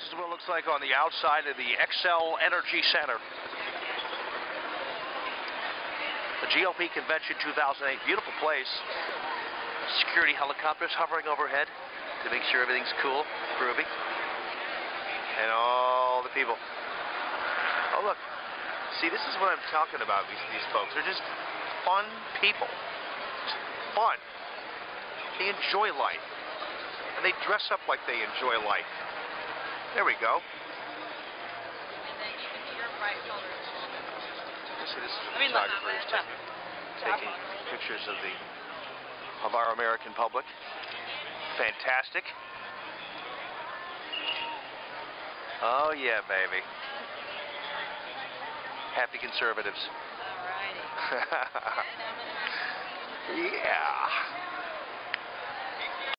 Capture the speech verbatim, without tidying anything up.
is what it looks like on the outside of the X L Energy Center. The G O P Convention two thousand eight, beautiful place. Security helicopters hovering overhead to make sure everything's cool, groovy. And all the people. Oh, look. See, this is what I'm talking about, these, these folks. They're just fun people. Just fun. They enjoy life. And they dress up like they enjoy life. There we go. And then you can see your bright colors. See, this is I mean, look, photographer is look. taking pictures of the of our American public. Fantastic. Oh yeah, baby. Happy conservatives. Alrighty. Yeah.